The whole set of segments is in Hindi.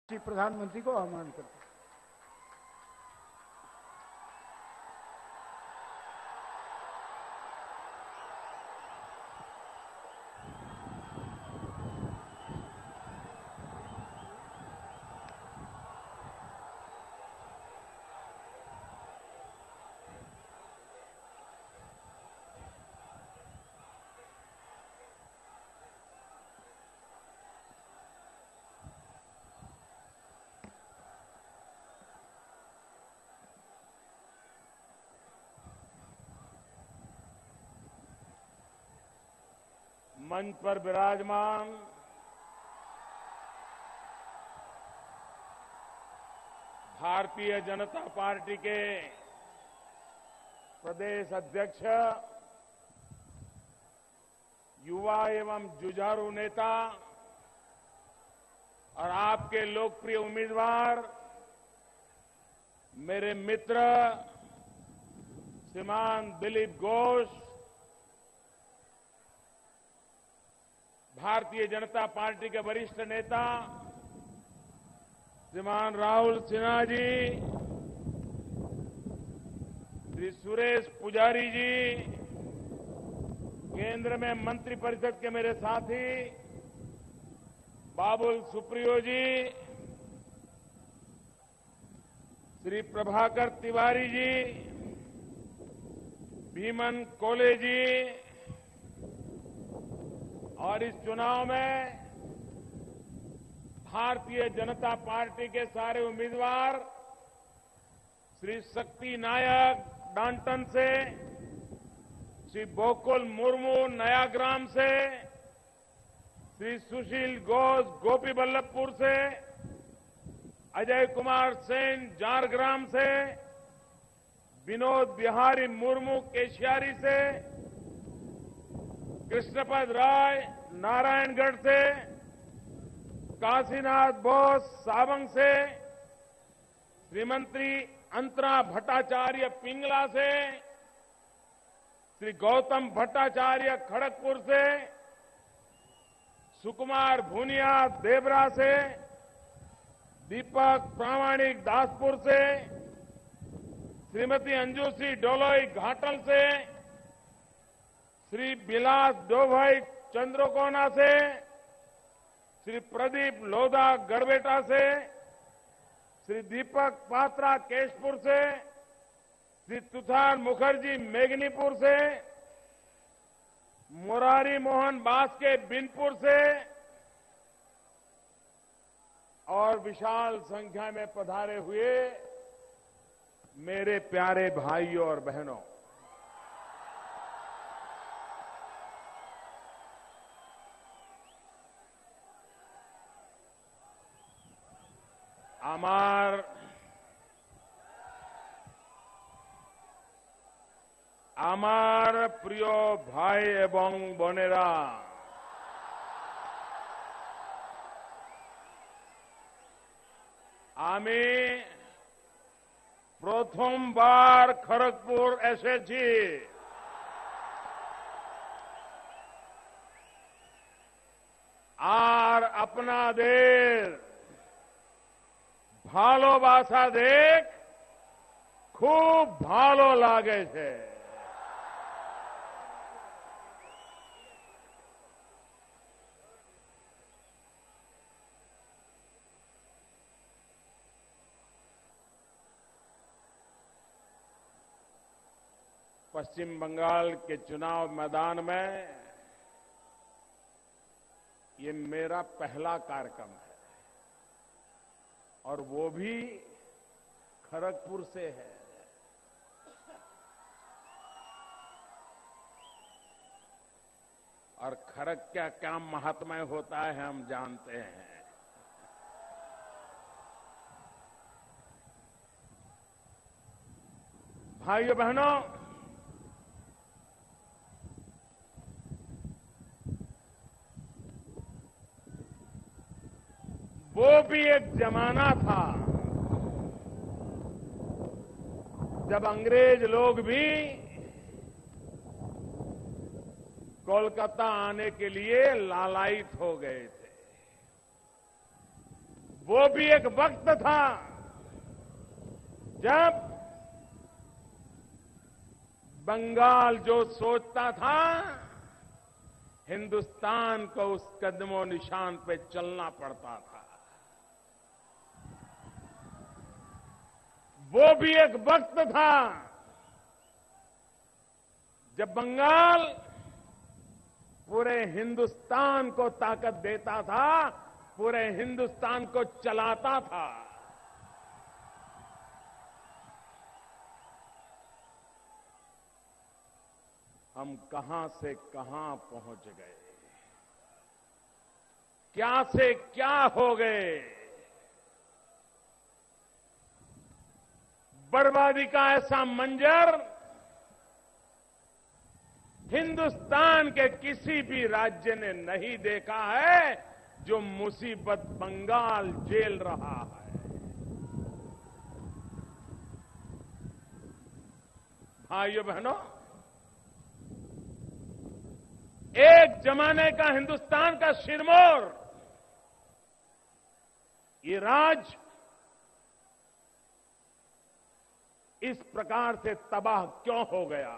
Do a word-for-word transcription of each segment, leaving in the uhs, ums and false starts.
श्री प्रधानमंत्री को आह्वान करते हैं। मंच पर विराजमान भारतीय जनता पार्टी के प्रदेश अध्यक्ष, युवा एवं जुझारू नेता और आपके लोकप्रिय उम्मीदवार मेरे मित्र श्रीमान दिलीप घोष, भारतीय जनता पार्टी के वरिष्ठ नेता श्रीमान राहुल सिन्हा जी, श्री सुरेश पुजारी जी, केंद्र में मंत्रिपरिषद के मेरे साथी बाबुल सुप्रियो जी, श्री प्रभाकर तिवारी जी, भीमन कोले जी और इस चुनाव में भारतीय जनता पार्टी के सारे उम्मीदवार श्री शक्ति नायक डांटन से, श्री बोकुल मुर्मू नयाग्राम से, श्री सुशील घोष गोपीबल्लभपुर से, अजय कुमार सेन झारग्राम से, विनोद बिहारी मुर्मू केशियारी से, कृष्णपद राय नारायणगढ़ से, काशीनाथ बोस सावंग से, श्रीमंत्री अंतरा भट्टाचार्य पिंगला से, श्री गौतम भट्टाचार्य खड़गपुर से, सुकुमार भूनिया देवरा से, दीपक प्रामाणिक दासपुर से, श्रीमती अंजुश्री डोलोई घाटल से, श्री बिलास डोभाई चंद्रकोना से, श्री प्रदीप लोधा गढ़बेटा से, श्री दीपक पात्रा केशपुर से, श्री तुषार मुखर्जी मेघनीपुर से, मुरारी मोहन बास्के बिनपुर से और विशाल संख्या में पधारे हुए मेरे प्यारे भाइयों और बहनों, আমার আমার প্রিয় ভাই এবং বোনেরা, আমি প্রথমবার খড়গপুর এসেছি। আর আপনাদের ভালোবাসা দেখ খুব ভালো লাগেছে। पश्चिम बंगाल के चुनाव मैदान में ये मेरा पहला कार्यक्रम है और वो भी खड़गपुर से है। और खड़ग का क्या महात्म्य होता है हम जानते हैं। भाइयों बहनों, वो भी एक जमाना था जब अंग्रेज लोग भी कोलकाता आने के लिए लालायित हो गए थे। वो भी एक वक्त था जब बंगाल जो सोचता था हिंदुस्तान को उस कदमों निशान पे चलना पड़ता था। वो भी एक वक्त था जब बंगाल पूरे हिंदुस्तान को ताकत देता था, पूरे हिंदुस्तान को चलाता था। हम कहां से कहां पहुंच गए, क्या से क्या हो गए। बर्बादी का ऐसा मंजर हिंदुस्तान के किसी भी राज्य ने नहीं देखा है जो मुसीबत बंगाल झेल रहा है। भाइयों बहनों, एक जमाने का हिंदुस्तान का सिरमौर ये राज इस प्रकार से तबाह क्यों हो गया।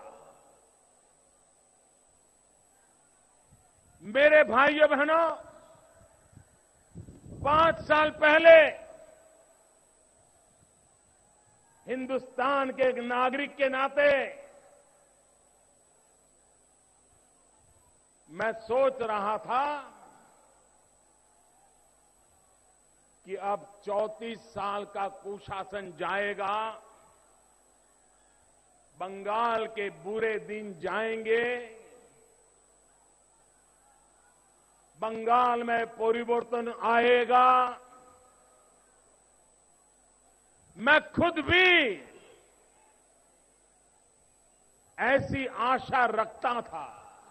मेरे भाइयों बहनों, पांच साल पहले हिंदुस्तान के एक नागरिक के नाते मैं सोच रहा था कि अब चौंतीस साल का कुशासन जाएगा, बंगाल के बुरे दिन जाएंगे, बंगाल में परिवर्तन आएगा। मैं खुद भी ऐसी आशा रखता था,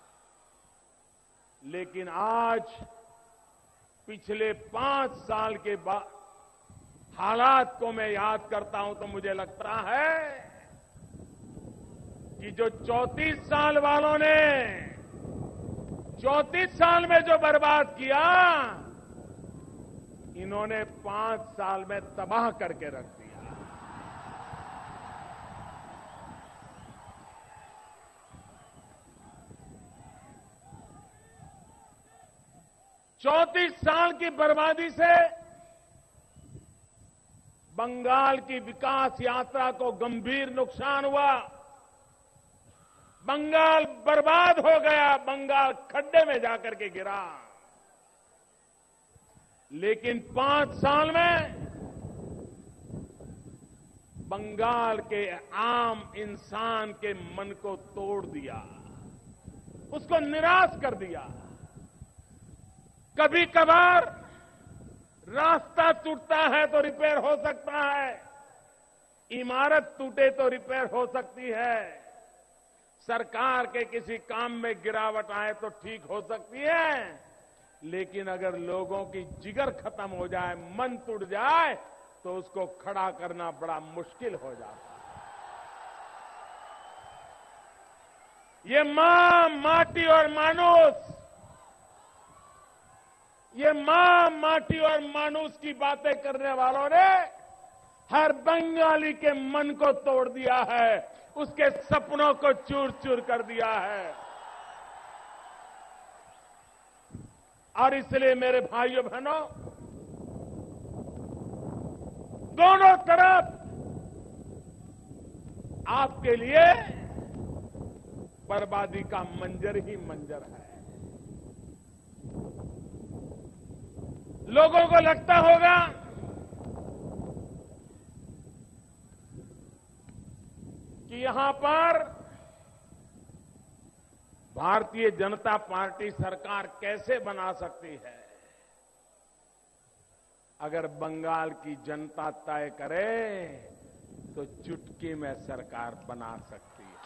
लेकिन आज पिछले पांच साल के बाद हालात को मैं याद करता हूं तो मुझे लगता है कि जो चौंतीस साल वालों ने चौंतीस साल में जो बर्बाद किया, इन्होंने पांच साल में तबाह करके रख दिया। चौंतीस साल की बर्बादी से बंगाल की विकास यात्रा को गंभीर नुकसान हुआ। बंगाल बर्बाद हो गया, बंगाल खड्डे में जाकर के गिरा। लेकिन पांच साल में बंगाल के आम इंसान के मन को तोड़ दिया, उसको निराश कर दिया। कभी कभार रास्ता टूटता है तो रिपेयर हो सकता है, इमारत टूटे तो रिपेयर हो सकती है, सरकार के किसी काम में गिरावट आए तो ठीक हो सकती है, लेकिन अगर लोगों की जिगर खत्म हो जाए, मन टूट जाए, तो उसको खड़ा करना बड़ा मुश्किल हो जाता है। ये मां, माटी और मानुष, ये मां, माटी और मानुष की बातें करने वालों ने हर बंगाली के मन को तोड़ दिया है, उसके सपनों को चूर चूर कर दिया है। और इसलिए मेरे भाइयों बहनों, दोनों तरफ आपके लिए बर्बादी का मंजर ही मंजर है। लोगों को लगता होगा कि यहां पर भारतीय जनता पार्टी सरकार कैसे बना सकती है। अगर बंगाल की जनता तय करे तो चुटकी में सरकार बना सकती है।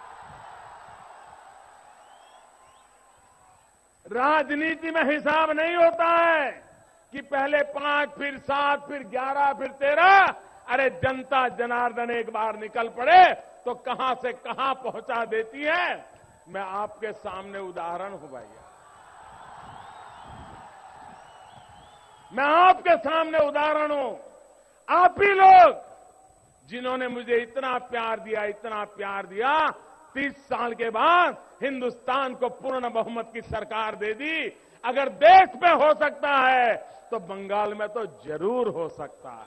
राजनीति में हिसाब नहीं होता है कि पहले पांच, फिर सात, फिर ग्यारह, फिर तेरह। अरे जनता जनार्दन एक बार निकल पड़े तो कहां से कहां पहुंचा देती है। मैं आपके सामने उदाहरण हूं भैया। मैं आपके सामने उदाहरण हूं। आप ही लोग जिन्होंने मुझे इतना प्यार दिया, इतना प्यार दिया, तीस साल के बाद हिंदुस्तान को पूर्ण बहुमत की सरकार दे दी। अगर देश में हो सकता है तो बंगाल में तो जरूर हो सकता है।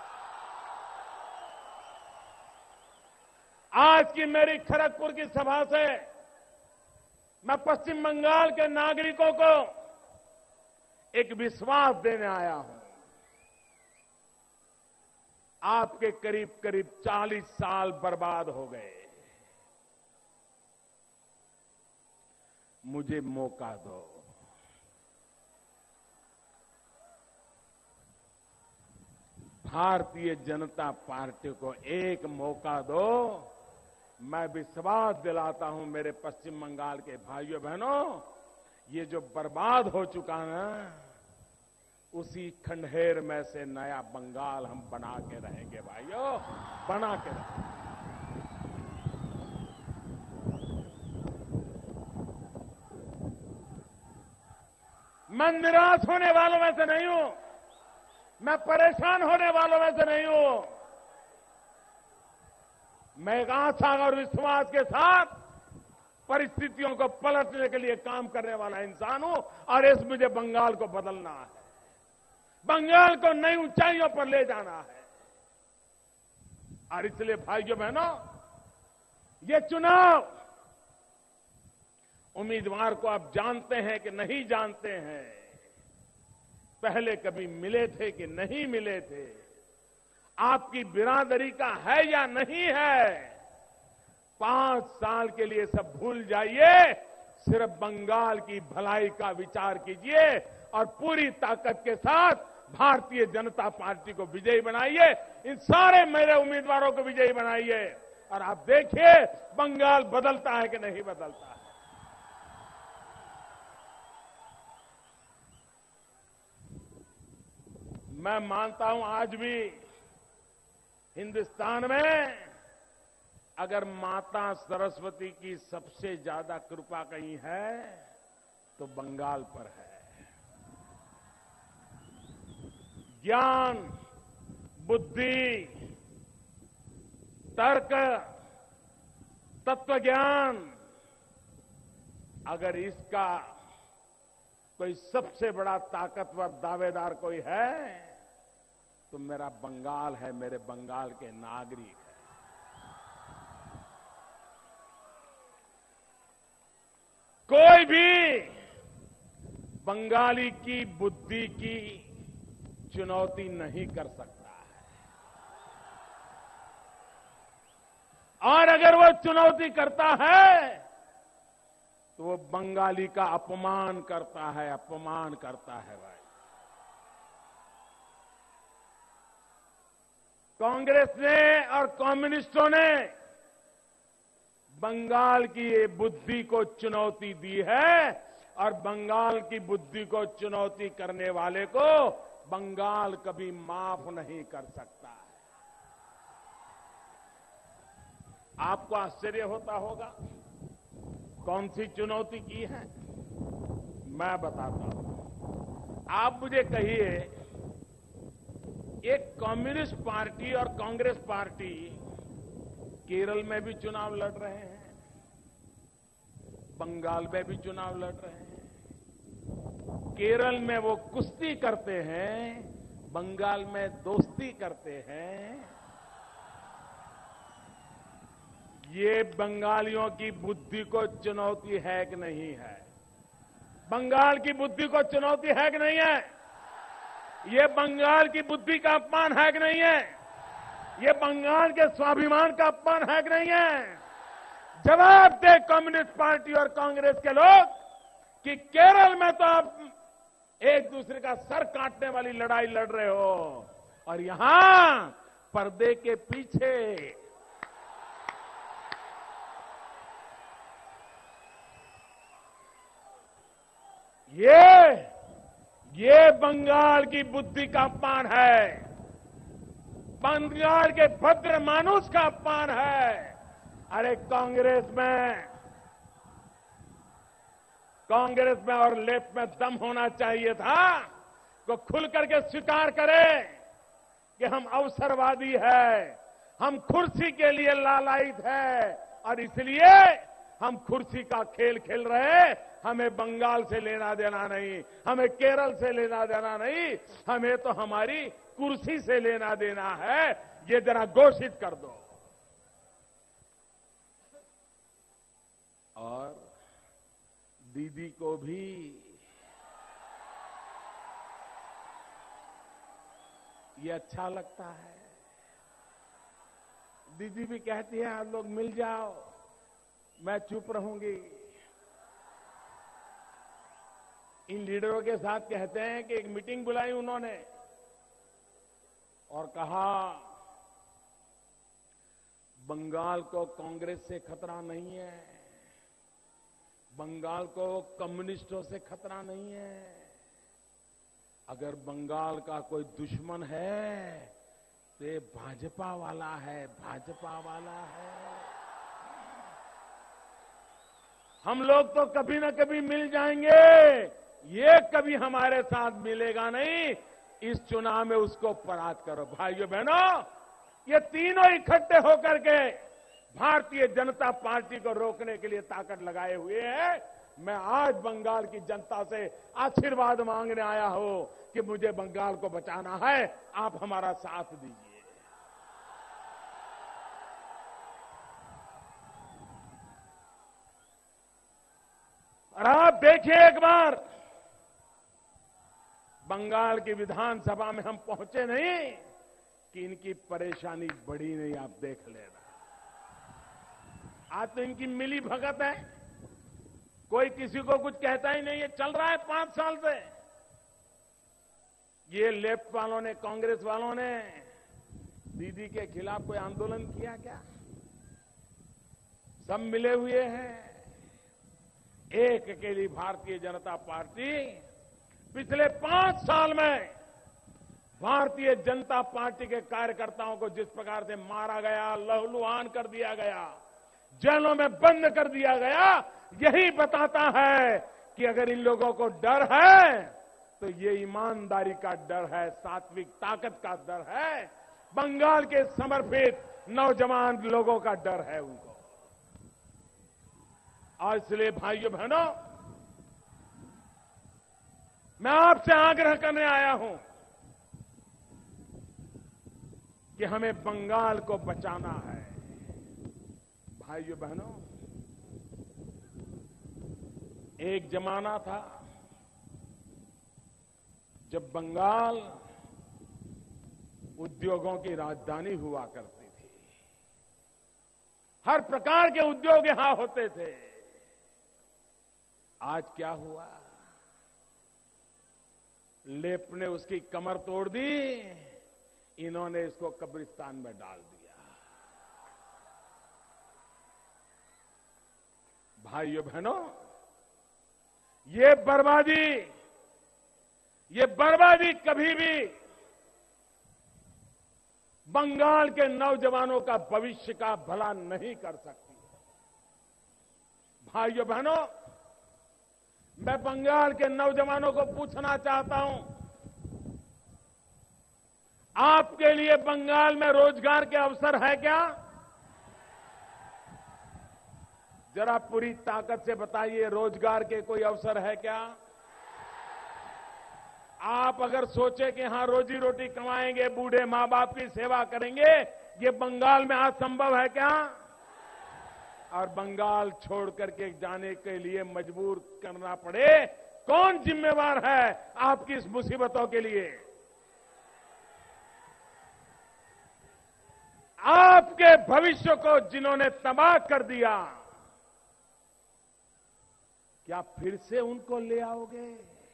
आज की मेरी खड़गपुर की सभा से मैं पश्चिम बंगाल के नागरिकों को एक विश्वास देने आया हूं। आपके करीब करीब चालीस साल बर्बाद हो गए। मुझे मौका दो। भारतीय जनता पार्टी को एक मौका दो। मैं विश्वास दिलाता हूं मेरे पश्चिम बंगाल के भाइयों बहनों, ये जो बर्बाद हो चुका ना, उसी खंडहेर में से नया बंगाल हम बना के रहेंगे भाइयों, बना के रहेंगे। मैं निराश होने वालों में से नहीं हूं, मैं परेशान होने वालों में से नहीं हूं। मैं एक आशा और विश्वास के साथ परिस्थितियों को पलटने के लिए काम करने वाला इंसान हूं और इस मुझे बंगाल को बदलना है, बंगाल को नई ऊंचाइयों पर ले जाना है। और इसलिए भाइयों बहनों, ये चुनाव उम्मीदवार को आप जानते हैं कि नहीं जानते हैं, पहले कभी मिले थे कि नहीं मिले थे, आपकी बिरादरी का है या नहीं है, पांच साल के लिए सब भूल जाइए, सिर्फ बंगाल की भलाई का विचार कीजिए और पूरी ताकत के साथ भारतीय जनता पार्टी को विजयी बनाइए। इन सारे मेरे उम्मीदवारों को विजयी बनाइए और आप देखिए बंगाल बदलता है कि नहीं बदलता है। मैं मानता हूं आज भी हिंदुस्तान में अगर माता सरस्वती की सबसे ज्यादा कृपा कहीं है तो बंगाल पर है। ज्ञान, बुद्धि, तर्क, तत्वज्ञान, अगर इसका कोई सबसे बड़ा ताकतवर दावेदार कोई है तो मेरा बंगाल है, मेरे बंगाल के नागरिक है। कोई भी बंगाली की बुद्धि की चुनौती नहीं कर सकता है, और अगर वो चुनौती करता है तो वो बंगाली का अपमान करता है, अपमान करता है भाई। कांग्रेस ने और कम्युनिस्टों ने बंगाल की ये बुद्धि को चुनौती दी है और बंगाल की बुद्धि को चुनौती करने वाले को बंगाल कभी माफ नहीं कर सकता है। आपको आश्चर्य होता होगा कौन सी चुनौती की है, मैं बताता हूं। आप मुझे कहिए, एक कम्युनिस्ट पार्टी और कांग्रेस पार्टी केरल में भी चुनाव लड़ रहे हैं, बंगाल में भी चुनाव लड़ रहे हैं। केरल में वो कुश्ती करते हैं, बंगाल में दोस्ती करते हैं। ये बंगालियों की बुद्धि को चुनौती है कि नहीं है? बंगाल की बुद्धि को चुनौती है कि नहीं है? ये बंगाल की बुद्धि का अपमान है कि नहीं है? ये बंगाल के स्वाभिमान का अपमान है कि नहीं है? जवाब दे कम्युनिस्ट पार्टी और कांग्रेस के लोग कि केरल में तो आप एक दूसरे का सर काटने वाली लड़ाई लड़ रहे हो और यहां पर्दे के पीछे ये ये बंगाल की बुद्धि का अपमान है, बंगाल के भद्र मानुष का अपमान है। अरे कांग्रेस में कांग्रेस में और लेफ्ट में दम होना चाहिए था को खुल करके स्वीकार करें कि हम अवसरवादी है, हम कुर्सी के लिए लालायित है और इसलिए हम कुर्सी का खेल खेल रहे हैं। हमें बंगाल से लेना देना नहीं, हमें केरल से लेना देना नहीं, हमें तो हमारी कुर्सी से लेना देना है। ये जरा घोषित कर दो। और दीदी को भी ये अच्छा लगता है। दीदी भी कहती है आप लोग मिल जाओ, मैं चुप रहूंगी। इन लीडरों के साथ कहते हैं कि एक मीटिंग बुलाई उन्होंने और कहा बंगाल को कांग्रेस से खतरा नहीं है, बंगाल को कम्युनिस्टों से खतरा नहीं है। अगर बंगाल का कोई दुश्मन है तो ये भाजपा वाला है, भाजपा वाला है। हम लोग तो कभी ना कभी मिल जाएंगे, ये कभी हमारे साथ मिलेगा नहीं। इस चुनाव में उसको परास्त करो। भाइयों बहनों, ये तीनों इकट्ठे होकर के भारतीय जनता पार्टी को रोकने के लिए ताकत लगाए हुए हैं। मैं आज बंगाल की जनता से आशीर्वाद मांगने आया हूं कि मुझे बंगाल को बचाना है, आप हमारा साथ दीजिए। और आप देखिए एक बार, बंगाल की विधानसभा में हम पहुंचे नहीं कि इनकी परेशानी बढ़ी नहीं। आप देख लेना, आज तो इनकी मिली भगत है, कोई किसी को कुछ कहता ही नहीं। ये चल रहा है पांच साल से। ये लेफ्ट वालों ने, कांग्रेस वालों ने दीदी के खिलाफ कोई आंदोलन किया क्या? सब मिले हुए हैं। एक अकेली भारतीय जनता पार्टी पिछले पांच साल में भारतीय जनता पार्टी के कार्यकर्ताओं को जिस प्रकार से मारा गया, लहूलुहान कर दिया गया, जेलों में बंद कर दिया गया, यही बताता है कि अगर इन लोगों को डर है तो ये ईमानदारी का डर है, सात्विक ताकत का डर है, बंगाल के समर्पित नौजवान लोगों का डर है उनको। और इसलिए भाइयों बहनों, मैं आपसे आग्रह करने आया हूं कि हमें बंगाल को बचाना है। भाइयों बहनों, एक जमाना था जब बंगाल उद्योगों की राजधानी हुआ करती थी। हर प्रकार के उद्योग यहां होते थे। आज क्या हुआ? लेप ने उसकी कमर तोड़ दी, इन्होंने इसको कब्रिस्तान में डाल दिया। भाइयों बहनों, ये बर्बादी, ये बर्बादी कभी भी बंगाल के नौजवानों का भविष्य का भला नहीं कर सकती। भाइयों बहनों, मैं बंगाल के नौजवानों को पूछना चाहता हूं, आपके लिए बंगाल में रोजगार के अवसर है क्या? जरा पूरी ताकत से बताइए, रोजगार के कोई अवसर है क्या? आप अगर सोचे कि यहां रोजी रोटी कमाएंगे, बूढ़े मां बाप की सेवा करेंगे, ये बंगाल में आज संभव है क्या? और बंगाल छोड़ करके जाने के लिए मजबूर करना पड़े, कौन जिम्मेवार है आपकी इस मुसीबतों के लिए? आपके भविष्य को जिन्होंने तबाह कर दिया, क्या फिर से उनको ले आओगे?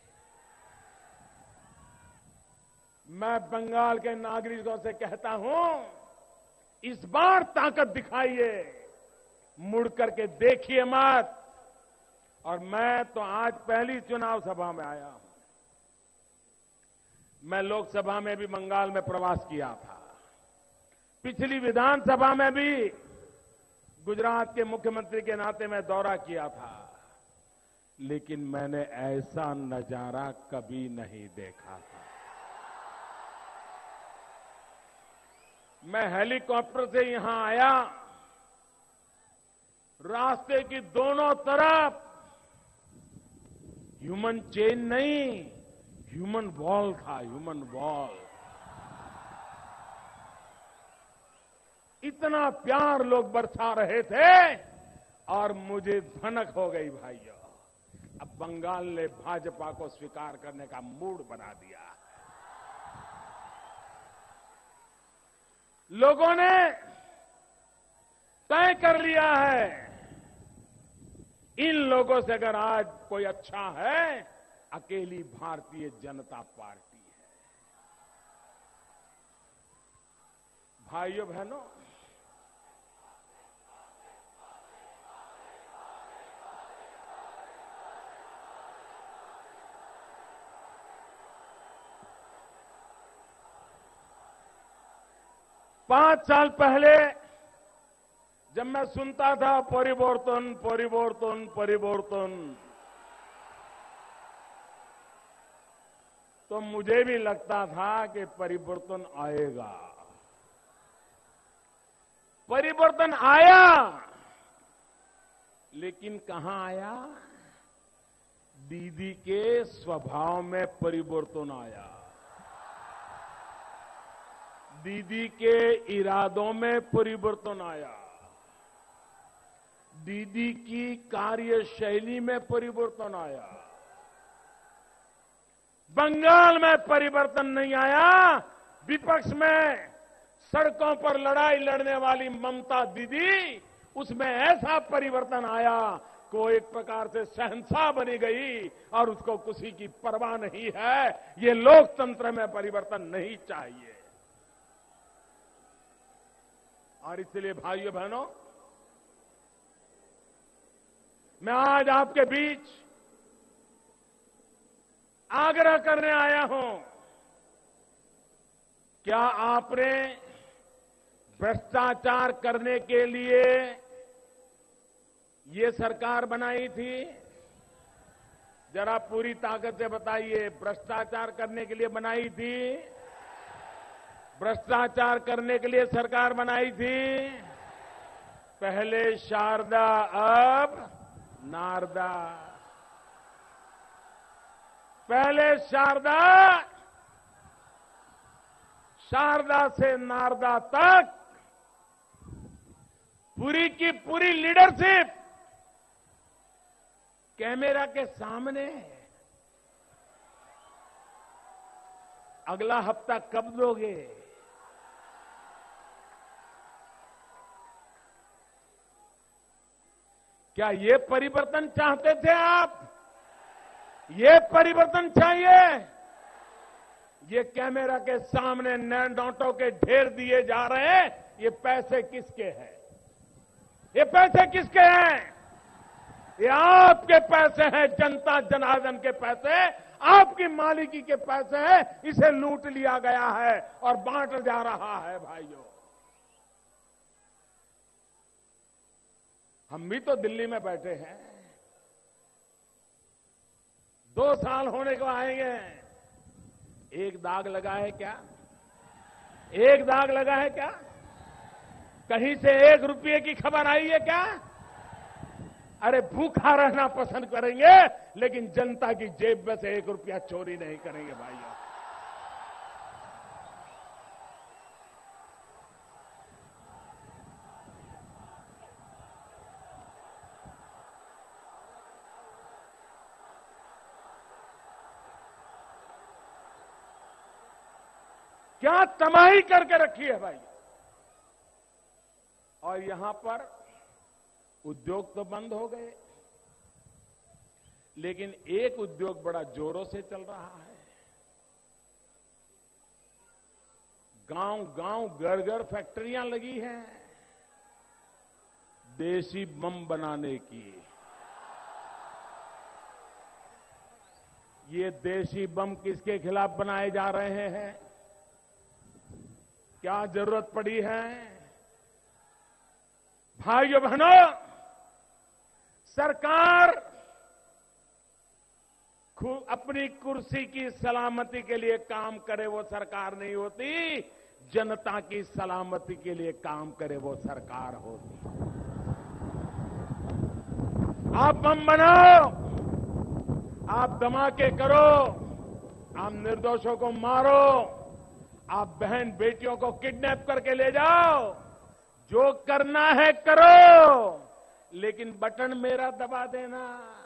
मैं बंगाल के नागरिकों से कहता हूं, इस बार ताकत दिखाइए, मुड़ करके देखिए मत। और मैं तो आज पहली चुनाव सभा में आया हूं। मैं लोकसभा में भी बंगाल में प्रवास किया था, पिछली विधानसभा में भी गुजरात के मुख्यमंत्री के नाते मैं दौरा किया था, लेकिन मैंने ऐसा नजारा कभी नहीं देखा था। मैं हेलीकॉप्टर से यहां आया, रास्ते की दोनों तरफ ह्यूमन चेन नहीं, ह्यूमन वॉल था, ह्यूमन वॉल। इतना प्यार लोग बरसा रहे थे और मुझे भनक हो गई भाइयों। अब बंगाल ने भाजपा को स्वीकार करने का मूड बना दिया। लोगों ने तय कर लिया है, इन लोगों से अगर आज कोई अच्छा है, अकेली भारतीय जनता पार्टी है। भाइयों बहनों, पांच साल पहले जब मैं सुनता था परिवर्तन परिवर्तन परिवर्तन, तो मुझे भी लगता था कि परिवर्तन आएगा। परिवर्तन आया, लेकिन कहां आया? दीदी के स्वभाव में परिवर्तन आया, दीदी के इरादों में परिवर्तन आया, दीदी की कार्यशैली में परिवर्तन आया। बंगाल में परिवर्तन नहीं आया। विपक्ष में सड़कों पर लड़ाई लड़ने वाली ममता दीदी, उसमें ऐसा परिवर्तन आया कि वो एक प्रकार से शहंशाह बनी गई और उसको किसी की परवाह नहीं है। ये लोकतंत्र में परिवर्तन नहीं चाहिए। और इसलिए भाइयों बहनों, मैं आज आपके बीच आग्रह करने आया हूं, क्या आपने भ्रष्टाचार करने के लिए ये सरकार बनाई थी? जरा पूरी ताकत से बताइए, भ्रष्टाचार करने के लिए बनाई थी? भ्रष्टाचार करने के लिए सरकार बनाई थी। पहले शारदा, अब नारदा। पहले शारदा, शारदा से नारदा तक पूरी की पूरी लीडरशिप कैमरा के सामने। अगला हफ्ता कब दोगे? क्या ये परिवर्तन चाहते थे आप? ये परिवर्तन चाहिए? ये कैमरा के सामने नोटों के ढेर दिए जा रहे हैं, ये पैसे किसके हैं? ये पैसे किसके हैं? ये आपके पैसे हैं, जनता जनार्दन के पैसे, आपकी मालिकी के पैसे हैं। इसे लूट लिया गया है और बांट जा रहा है। भाइयों, हम भी तो दिल्ली में बैठे हैं, दो साल होने को आएंगे। एक दाग लगा है क्या? एक दाग लगा है क्या? कहीं से एक रुपये की खबर आई है क्या? अरे भूखा रहना पसंद करेंगे, लेकिन जनता की जेब में से एक रुपया चोरी नहीं करेंगे भाइयों। क्या तबाही करके रखी है भाई। और यहां पर उद्योग तो बंद हो गए, लेकिन एक उद्योग बड़ा जोरों से चल रहा है। गांव गांव घर घर फैक्ट्रियां लगी हैं देसी बम बनाने की। ये देसी बम किसके खिलाफ बनाए जा रहे हैं? क्या जरूरत पड़ी है? भाइयों बहनों, सरकार अपनी कुर्सी की सलामती के लिए काम करे वो सरकार नहीं होती। जनता की सलामती के लिए काम करे वो सरकार होगी। आप बम बनाओ, आप धमाके करो, आप निर्दोषों को मारो, आप बहन बेटियों को किडनैप करके ले जाओ, जो करना है करो, लेकिन बटन मेरा दबा देना।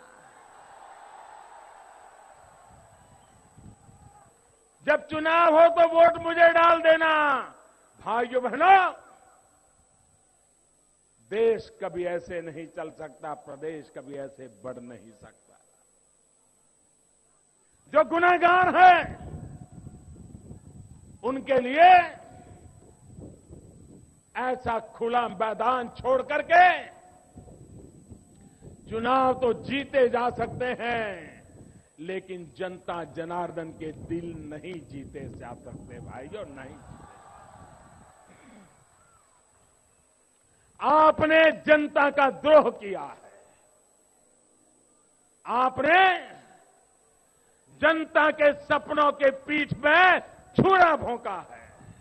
जब चुनाव हो तो वोट मुझे डाल देना। भाइयों बहनों, देश कभी ऐसे नहीं चल सकता, प्रदेश कभी ऐसे बढ़ नहीं सकता। जो गुनहगार हैं उनके लिए ऐसा खुला मैदान छोड़ करके चुनाव तो जीते जा सकते हैं, लेकिन जनता जनार्दन के दिल नहीं जीते जा सकते भाइयों, नहीं। आपने जनता का द्रोह किया है, आपने जनता के सपनों के पीठ में छुरा भोंका है।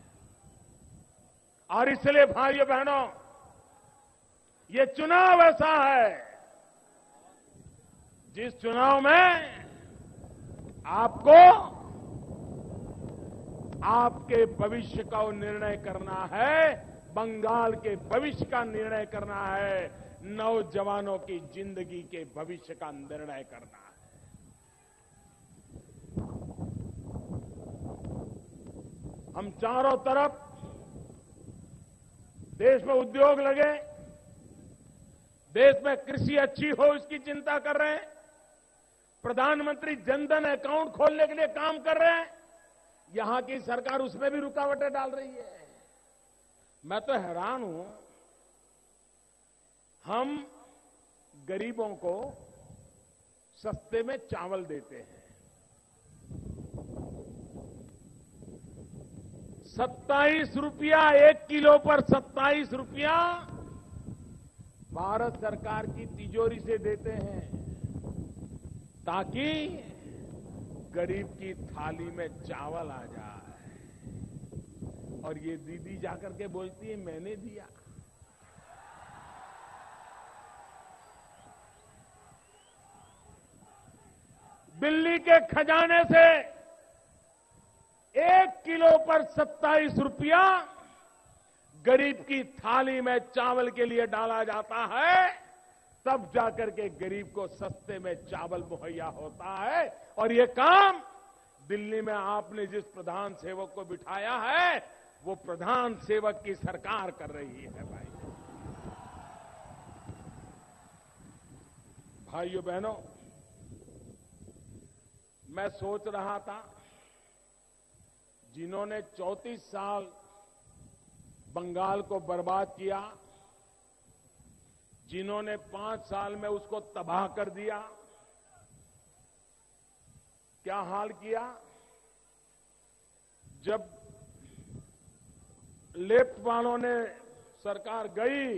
और इसलिए भाइयों बहनों, ये चुनाव ऐसा है जिस चुनाव में आपको आपके भविष्य का निर्णय करना है, बंगाल के भविष्य का निर्णय करना है, नौजवानों की जिंदगी के भविष्य का निर्णय करना है। हम चारों तरफ देश में उद्योग लगे, देश में कृषि अच्छी हो इसकी चिंता कर रहे हैं, प्रधानमंत्री जनधन अकाउंट खोलने के लिए काम कर रहे हैं। यहां की सरकार उसमें भी रुकावटें डाल रही है। मैं तो हैरान हूं, हम गरीबों को सस्ते में चावल देते हैं, सत्ताईस रुपया एक किलो पर सत्ताईस रुपया भारत सरकार की तिजोरी से देते हैं, ताकि गरीब की थाली में चावल आ जाए। और ये दीदी जाकर के बोलती है मैंने दिया। दिल्ली के खजाने से एक किलो पर सत्ताईस रुपया गरीब की थाली में चावल के लिए डाला जाता है, तब जाकर के गरीब को सस्ते में चावल मुहैया होता है। और ये काम दिल्ली में आपने जिस प्रधान सेवक को बिठाया है, वो प्रधान सेवक की सरकार कर रही है। भाई भाइयों बहनों, मैं सोच रहा था, जिन्होंने चौंतीस साल बंगाल को बर्बाद किया, जिन्होंने पांच साल में उसको तबाह कर दिया, क्या हाल किया। जब लेफ्ट वालों ने सरकार गई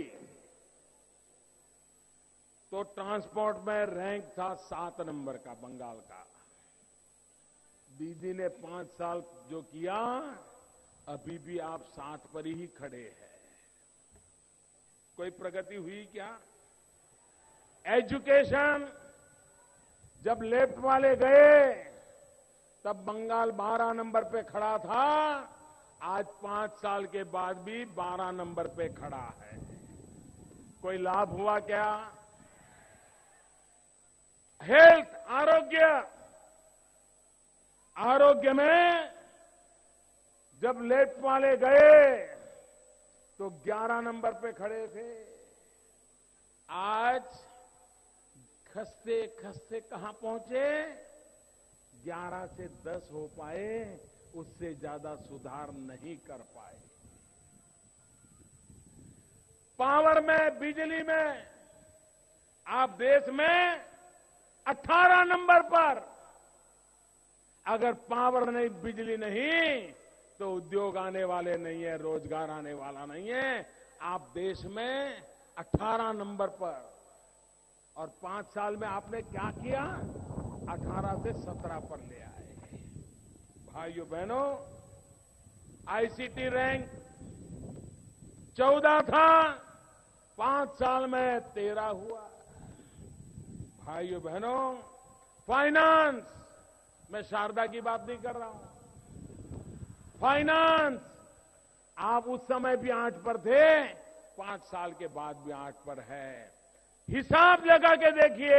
तो ट्रांसपोर्ट में रैंक था सात नंबर का बंगाल का। दीदी ने पांच साल जो किया, अभी भी आप सात पर ही खड़े हैं। कोई प्रगति हुई क्या? एजुकेशन, जब लेफ्ट वाले गए तब बंगाल बारह नंबर पे खड़ा था, आज पांच साल के बाद भी बारह नंबर पे खड़ा है। कोई लाभ हुआ क्या? हेल्थ, आरोग्य, आरोग्य में जब लेफ्ट वाले गए तो ग्यारह नंबर पे खड़े थे, आज खसते खसते कहां पहुंचे? ग्यारह से दस हो पाए, उससे ज्यादा सुधार नहीं कर पाए। पावर में, बिजली में आप देश में अठारह नंबर पर। अगर पावर नहीं, बिजली नहीं, तो उद्योग आने वाले नहीं है, रोजगार आने वाला नहीं है। आप देश में अठारह नंबर पर, और पांच साल में आपने क्या किया? अठारह से सत्रह पर ले आए। भाइयों बहनों, आईसीटी रैंक चौदह था, पांच साल में तेरह हुआ। भाइयों बहनों, फाइनेंस, मैं शारदा की बात नहीं कर रहा हूं, फाइनेंस आप उस समय भी आठ पर थे, पांच साल के बाद भी आठ पर है। हिसाब लगा के देखिए,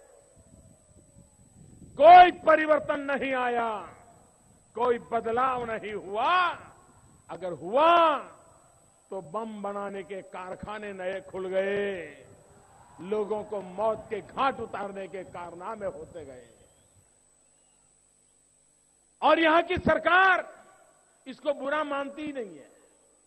कोई परिवर्तन नहीं आया, कोई बदलाव नहीं हुआ। अगर हुआ तो बम बनाने के कारखाने नए खुल गए, लोगों को मौत के घाट उतारने के कारनामे होते गए। और यहां की सरकार इसको बुरा मानती ही नहीं है।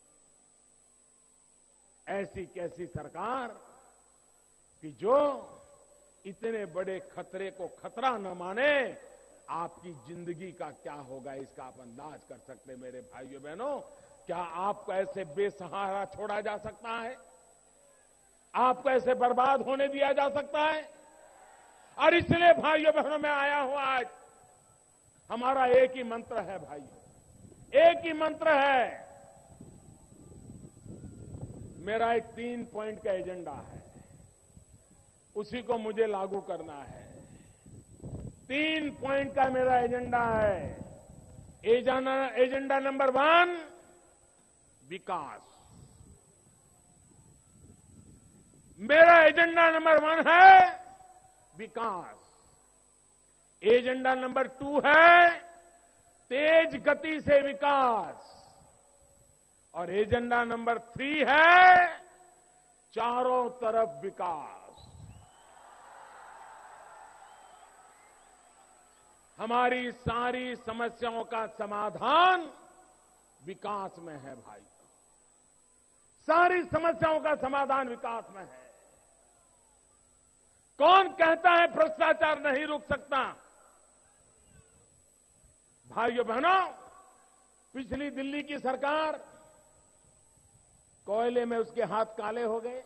ऐसी कैसी सरकार कि जो इतने बड़े खतरे को खतरा न माने। आपकी जिंदगी का क्या होगा इसका आप अंदाज कर सकते हैं मेरे भाइयों बहनों। क्या आपको ऐसे बेसहारा छोड़ा जा सकता है? आपको ऐसे बर्बाद होने दिया जा सकता है? और इसलिए भाइयों बहनों में आया हूं आज। हमारा एक ही मंत्र है भाइयों, एक ही मंत्र है। मेरा एक तीन पॉइंट का एजेंडा है, उसी को मुझे लागू करना है। तीन पॉइंट का मेरा एजेंडा है। एजेंडा एजेंडा नंबर वन, विकास। मेरा एजेंडा नंबर वन है विकास। एजेंडा नंबर टू है तेज गति से विकास। और एजेंडा नंबर थ्री है चारों तरफ विकास। हमारी सारी समस्याओं का समाधान विकास में है भाई। सारी समस्याओं का समाधान विकास में है। कौन कहता है भ्रष्टाचार नहीं रुक सकता? भाइयों बहनों, पिछली दिल्ली की सरकार, कोयले में उसके हाथ काले हो गए।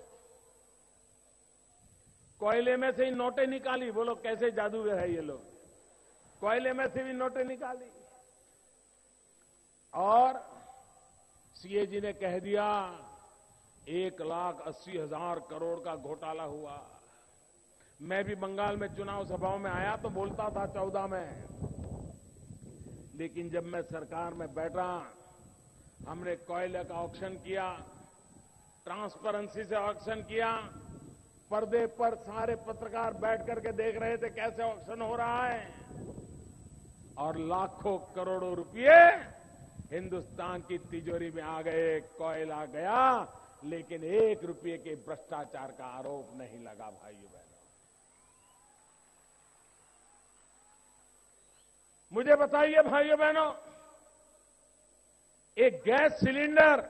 कोयले में से ही नोटें निकाली। बोलो कैसे जादूगर है ये लोग। कोयले में से भी नोटें निकाली और सीएजी ने कह दिया एक लाख अस्सी हजार करोड़ का घोटाला हुआ। मैं भी बंगाल में चुनाव सभाओं में आया तो बोलता था चौदह में, लेकिन जब मैं सरकार में बैठा, हमने कोयले का ऑक्शन किया, ट्रांसपेरेंसी से ऑक्शन किया। पर्दे पर सारे पत्रकार बैठ करके देख रहे थे कैसे ऑक्शन हो रहा है, और लाखों करोड़ों रुपए हिंदुस्तान की तिजोरी में आ गए। कोयला गया, लेकिन एक रुपये के भ्रष्टाचार का आरोप नहीं लगा। भाइयों बहनों, मुझे बताइए भाइयों बहनों, एक गैस सिलेंडर,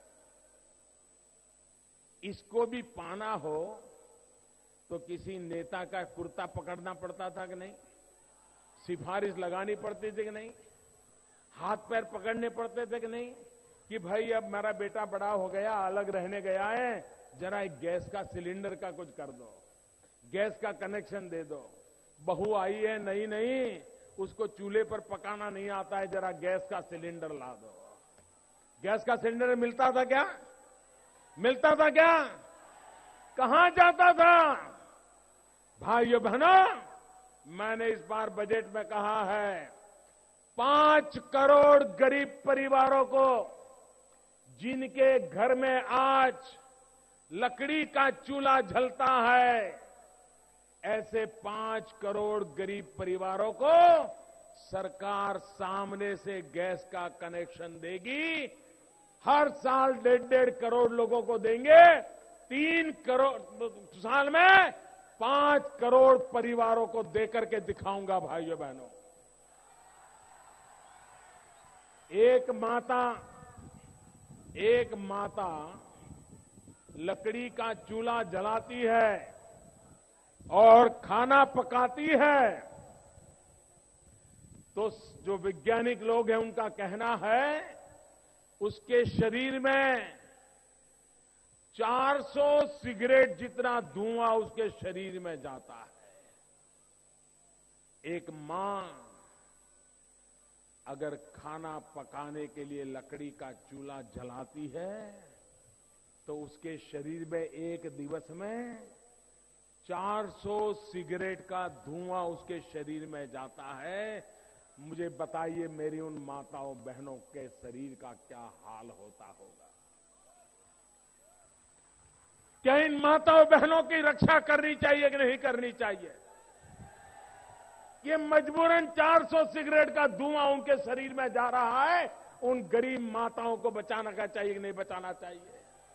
इसको भी पाना हो तो किसी नेता का कुर्ता पकड़ना पड़ता था कि नहीं? सिफारिश लगानी पड़ती थी कि नहीं? हाथ पैर पकड़ने पड़ते थे कि नहीं? कि भाई अब मेरा बेटा बड़ा हो गया, अलग रहने गया है, जरा एक गैस का सिलेंडर का कुछ कर दो, गैस का कनेक्शन दे दो। बहू आई है नई नई, उसको चूल्हे पर पकाना नहीं आता है, जरा गैस का सिलेंडर ला दो। गैस का सिलेंडर मिलता था क्या? मिलता था क्या? कहां जाता था? भाइयों बहनों, मैंने इस बार बजट में कहा है पांच करोड़ गरीब परिवारों को, जिनके घर में आज लकड़ी का चूल्हा जलता है, ऐसे पांच करोड़ गरीब परिवारों को सरकार सामने से गैस का कनेक्शन देगी। हर साल डेढ़ डेढ़ करोड़ लोगों को देंगे। तीन करोड़ साल में पांच करोड़ परिवारों को देकर के दिखाऊंगा। भाइयों बहनों, एक माता एक माता लकड़ी का चूल्हा जलाती है और खाना पकाती है, तो जो वैज्ञानिक लोग हैं उनका कहना है उसके शरीर में चार सौ सिगरेट जितना धुआं उसके शरीर में जाता है। एक मां अगर खाना पकाने के लिए लकड़ी का चूल्हा जलाती है तो उसके शरीर में एक दिवस में चार सौ सिगरेट का धुआं उसके शरीर में जाता है। मुझे बताइए मेरी उन माताओं बहनों के शरीर का क्या हाल होता होगा। क्या इन माताओं बहनों की रक्षा करनी चाहिए कि नहीं करनी चाहिए? ये मजबूरन चार सौ सिगरेट का धुआं उनके शरीर में जा रहा है। उन गरीब माताओं को बचाना का चाहिए कि नहीं बचाना चाहिए?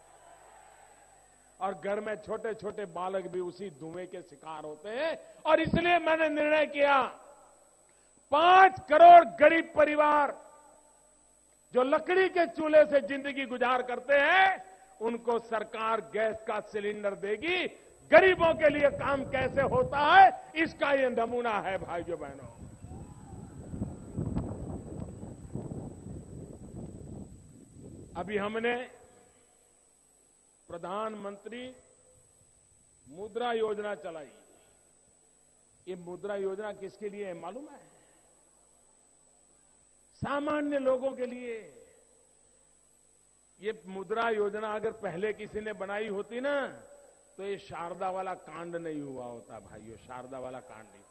और घर में छोटे छोटे बालक भी उसी धुएं के शिकार होते हैं। और इसलिए मैंने निर्णय किया, पांच करोड़ गरीब परिवार जो लकड़ी के चूल्हे से जिंदगी गुजार करते हैं, उनको सरकार गैस का सिलेंडर देगी। गरीबों के लिए काम कैसे होता है, इसका ये नमूना है भाइयों बहनों। अभी हमने प्रधानमंत्री मुद्रा योजना चलाई। ये मुद्रा योजना किसके लिए है मालूम है? सामान्य लोगों के लिए। ये मुद्रा योजना अगर पहले किसी ने बनाई होती ना, तो ये शारदा वाला कांड नहीं हुआ होता भाइयों, शारदा वाला कांड नहीं।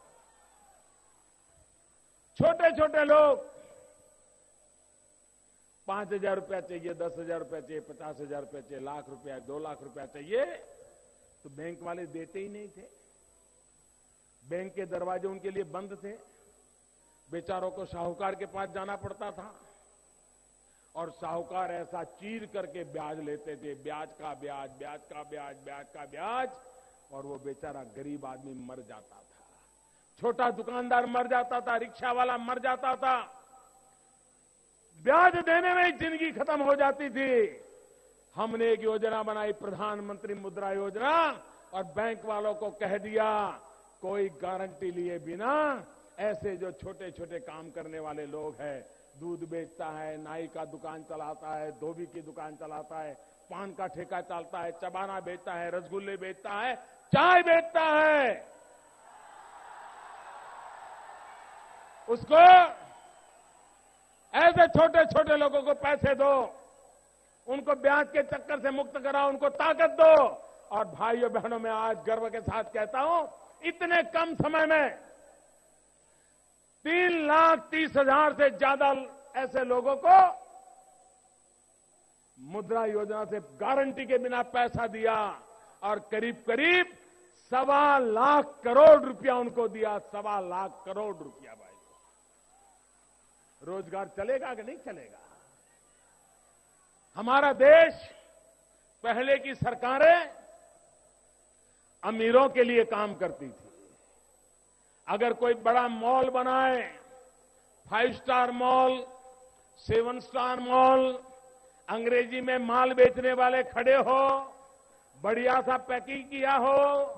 छोटे छोटे लोग पांच हजार रुपया चाहिए, दस हजार रुपया चाहिए, पचास हजार रुपया चाहिए, लाख रुपया, दो लाख रुपया चाहिए, तो बैंक वाले देते ही नहीं थे। बैंक के दरवाजे उनके लिए बंद थे। बेचारों को साहूकार के पास जाना पड़ता था और साहूकार ऐसा चीर करके ब्याज लेते थे, ब्याज का ब्याज, ब्याज का ब्याज, ब्याज का ब्याज, और वो बेचारा गरीब आदमी मर जाता था। छोटा दुकानदार मर जाता था, रिक्शा वाला मर जाता था, ब्याज देने में ही जिंदगी खत्म हो जाती थी। हमने एक योजना बनाई, प्रधानमंत्री मुद्रा योजना, और बैंक वालों को कह दिया कोई गारंटी लिए बिना ऐसे जो छोटे छोटे काम करने वाले लोग हैं, दूध बेचता है, नाई का दुकान चलाता है, धोबी की दुकान चलाता है, पान का ठेका चलता है, चबाना बेचता है, रसगुल्ले बेचता है, चाय बेचता है, उसको ऐसे छोटे छोटे लोगों को पैसे दो, उनको ब्याज के चक्कर से मुक्त कराओ, उनको ताकत दो। और भाइयों बहनों, मैं आज गर्व के साथ कहता हूं, इतने कम समय में तीन लाख तीस हजार से ज्यादा ऐसे लोगों को मुद्रा योजना से गारंटी के बिना पैसा दिया और करीब करीब सवा लाख करोड़ रुपया उनको दिया। सवा लाख करोड़ रुपया भाई, रोजगार चलेगा कि नहीं चलेगा? हमारा देश, पहले की सरकारें अमीरों के लिए काम करती थी। अगर कोई बड़ा मॉल बनाए, five star mall, seven star mall, अंग्रेजी में माल बेचने वाले खड़े हो, बढ़िया सा पैकिंग किया हो,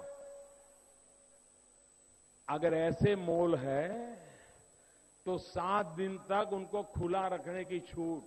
अगर ऐसे मॉल है तो सात दिन तक उनको खुला रखने की छूट,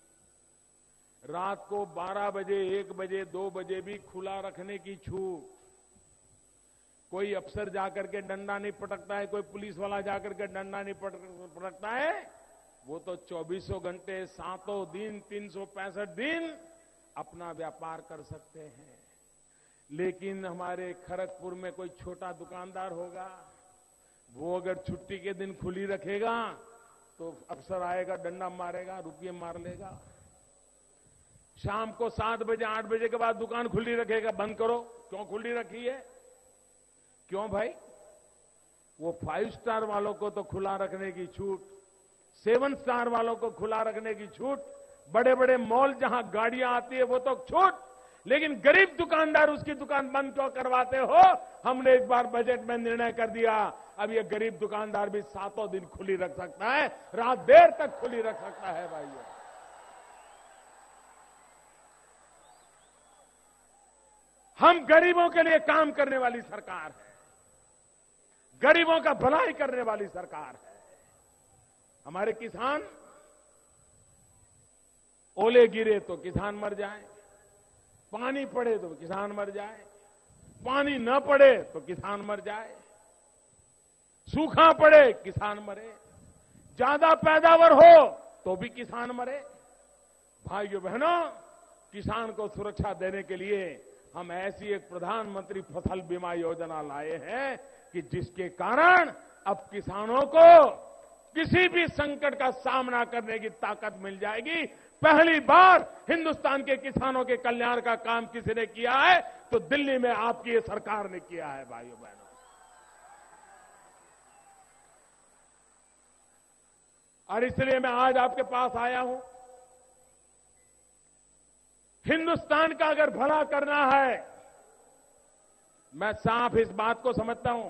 रात को बारह बजे, एक बजे, दो बजे भी खुला रखने की छूट। कोई अफसर जाकर के डंडा नहीं पटकता है, कोई पुलिस वाला जाकर के डंडा नहीं पटकता है, वो तो चौबीसों घंटे, सातों दिन, तीन सौ पैंसठ दिन अपना व्यापार कर सकते हैं। लेकिन हमारे खड़गपुर में कोई छोटा दुकानदार होगा, वो अगर छुट्टी के दिन खुली रखेगा तो अफसर आएगा, डंडा मारेगा, रुपये मार लेगा। शाम को सात बजे, आठ बजे के बाद दुकान खुली रखेगा, बंद करो। क्यों खुली रखी है? क्यों भाई? वो फाइव स्टार वालों को तो खुला रखने की छूट, सेवन स्टार वालों को खुला रखने की छूट, बड़े बड़े मॉल जहां गाड़ियां आती है वो तो छूट, लेकिन गरीब दुकानदार उसकी दुकान बंद क्यों करवाते हो? हमने इस बार बजट में निर्णय कर दिया, अब ये गरीब दुकानदार भी सातों दिन खुली रख सकता है, रात देर तक खुली रख सकता है। भाइयों, हम गरीबों के लिए काम करने वाली सरकार है, गरीबों का भलाई करने वाली सरकार है। हमारे किसान, ओले गिरे तो किसान मर जाए, पानी पड़े तो किसान मर जाए, पानी न पड़े तो किसान मर जाए, सूखा पड़े किसान मरे, ज्यादा पैदावार हो तो भी किसान मरे। भाइयों बहनों, किसान को सुरक्षा देने के लिए हम ऐसी एक प्रधानमंत्री फसल बीमा योजना लाए हैं कि जिसके कारण अब किसानों को किसी भी संकट का सामना करने की ताकत मिल जाएगी। पहली बार हिंदुस्तान के किसानों के कल्याण का काम किसी ने किया है तो दिल्ली में आपकी ये सरकार ने किया है। भाइयों बहनों, और इसलिए मैं आज आपके पास आया हूं। हिंदुस्तान का अगर भला करना है, मैं साफ इस बात को समझता हूं,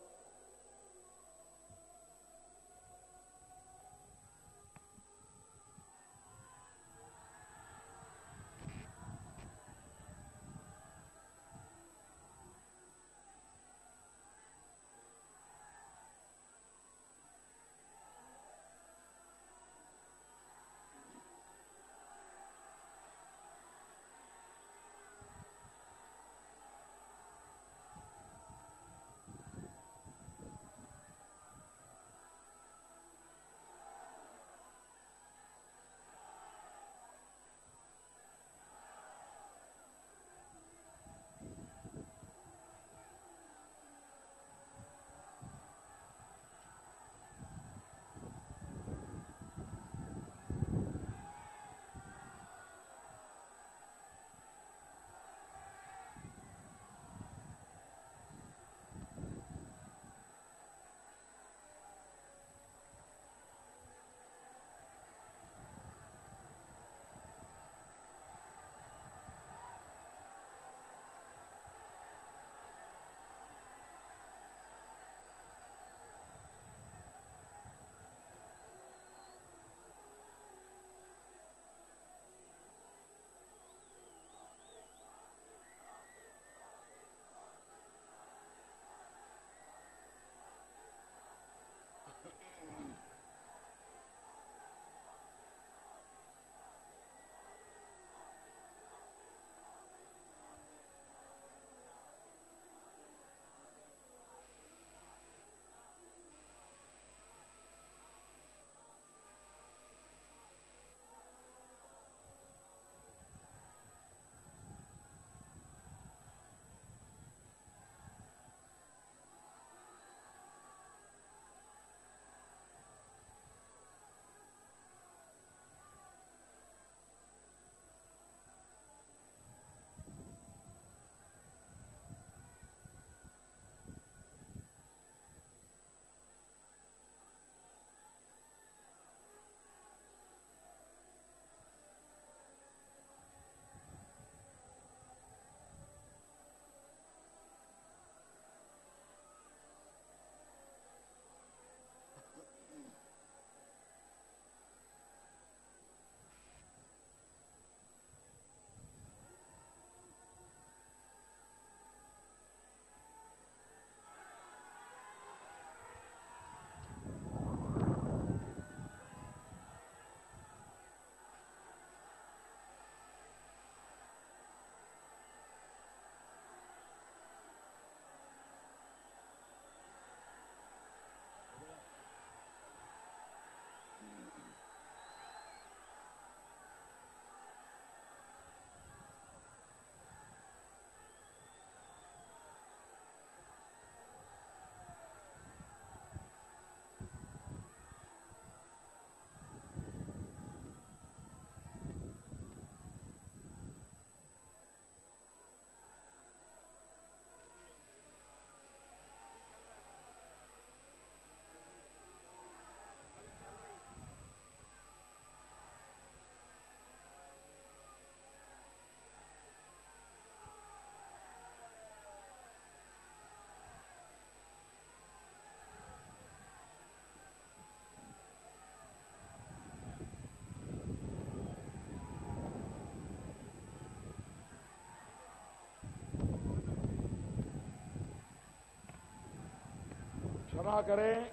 क्षमा करें,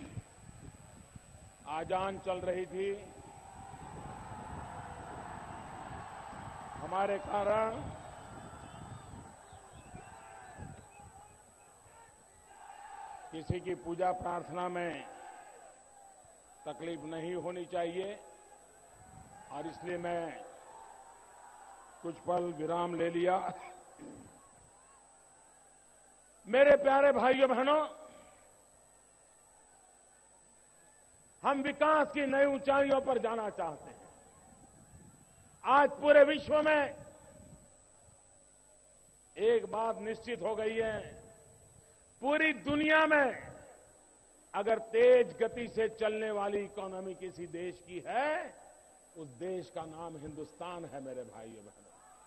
आजान चल रही थी, हमारे कारण किसी की पूजा प्रार्थना में तकलीफ नहीं होनी चाहिए और इसलिए मैं कुछ पल विराम ले लिया। मेरे प्यारे भाइयों बहनों, हम विकास की नई ऊंचाइयों पर जाना चाहते हैं। आज पूरे विश्व में एक बात निश्चित हो गई है, पूरी दुनिया में अगर तेज गति से चलने वाली इकोनॉमी किसी देश की है, उस देश का नाम हिंदुस्तान है। मेरे भाइयों बहनों,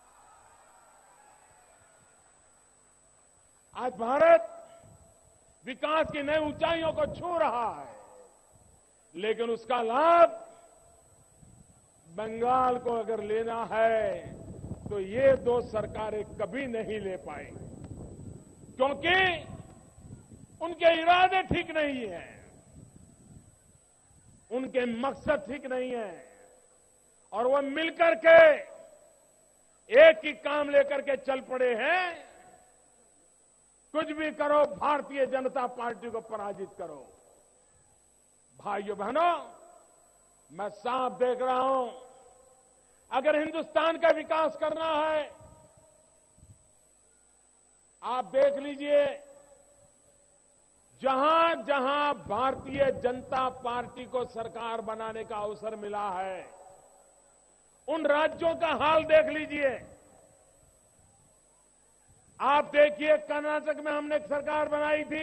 आज भारत विकास की नई ऊंचाइयों को छू रहा है, लेकिन उसका लाभ बंगाल को अगर लेना है तो ये दो सरकारें कभी नहीं ले पाएंगी, क्योंकि उनके इरादे ठीक नहीं है, उनके मकसद ठीक नहीं है और वो मिलकर के एक ही काम लेकर के चल पड़े हैं। कुछ भी करो, भारतीय जनता पार्टी को पराजित करो। भाइयों बहनों, मैं साफ देख रहा हूं, अगर हिंदुस्तान का विकास करना है, आप देख लीजिए, जहां जहां भारतीय जनता पार्टी को सरकार बनाने का अवसर मिला है, उन राज्यों का हाल देख लीजिए। आप देखिए, कर्नाटक में हमने एक सरकार बनाई थी,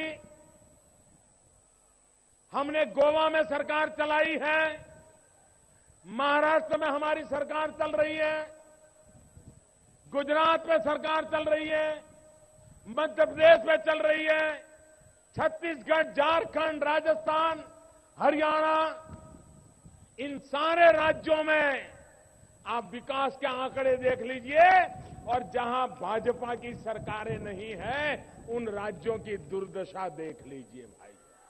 हमने गोवा में सरकार चलाई है, महाराष्ट्र में हमारी सरकार चल रही है, गुजरात में सरकार चल रही है, मध्य प्रदेश में चल रही है, छत्तीसगढ़, झारखंड, राजस्थान, हरियाणा, इन सारे राज्यों में आप विकास के आंकड़े देख लीजिए और जहां भाजपा की सरकारें नहीं हैं, उन राज्यों की दुर्दशा देख लीजिए। भाई,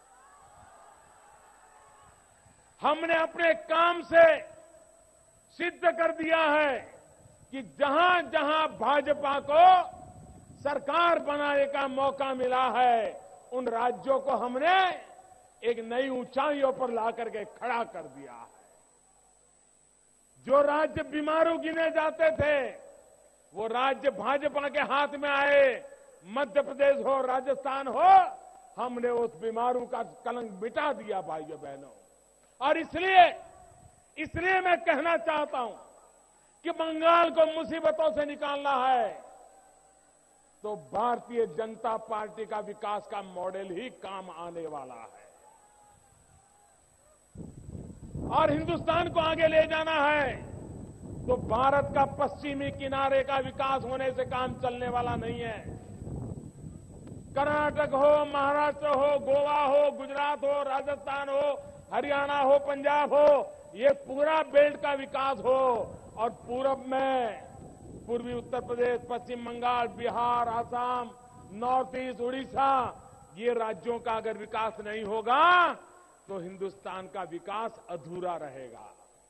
हमने अपने काम से सिद्ध कर दिया है कि जहां जहां भाजपा को सरकार बनाने का मौका मिला है, उन राज्यों को हमने एक नई ऊंचाइयों पर लाकर के खड़ा कर दिया है। जो राज्य बीमारू गिने जाते थे, वो राज्य भाजपा के हाथ में आए, मध्य प्रदेश हो, राजस्थान हो, हमने उस बीमारू का कलंक मिटा दिया। भाइयों बहनों, और इसलिए इसलिए मैं कहना चाहता हूं कि बंगाल को मुसीबतों से निकालना है तो भारतीय जनता पार्टी का विकास का मॉडल ही काम आने वाला है, और हिंदुस्तान को आगे ले जाना है तो भारत का पश्चिमी किनारे का विकास होने से काम चलने वाला नहीं है। कर्नाटक हो, महाराष्ट्र हो, गोवा हो, गुजरात हो, राजस्थान हो, हरियाणा हो, पंजाब हो, ये पूरा बेल्ट का विकास हो, और पूरब में पूर्वी उत्तर प्रदेश, पश्चिम बंगाल, बिहार, आसाम, नॉर्थ ईस्ट, उड़ीसा, ये राज्यों का अगर विकास नहीं होगा तो हिंदुस्तान का विकास अधूरा रहेगा।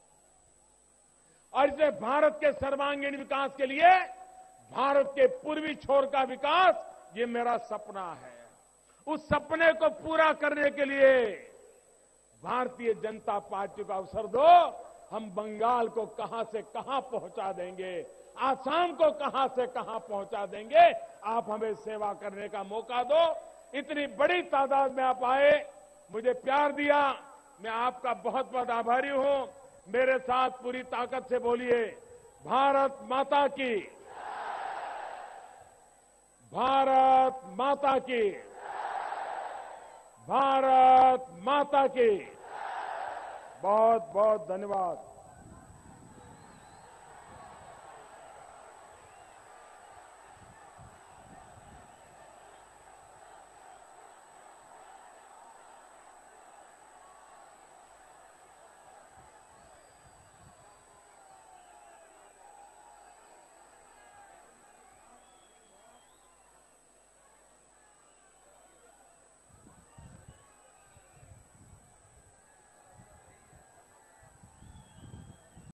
और इसलिए भारत के सर्वांगीण विकास के लिए भारत के पूर्वी छोर का विकास, ये मेरा सपना है। उस सपने को पूरा करने के लिए भारतीय जनता पार्टी को अवसर दो। हम बंगाल को कहां से कहां पहुंचा देंगे, आसाम को कहां से कहां पहुंचा देंगे, आप हमें सेवा करने का मौका दो। इतनी बड़ी तादाद में आप आए, मुझे प्यार दिया, मैं आपका बहुत बहुत आभारी हूं। मेरे साथ पूरी ताकत से बोलिए, भारत माता की, भारत माता की, भारत माता की। बहुत बहुत धन्यवाद।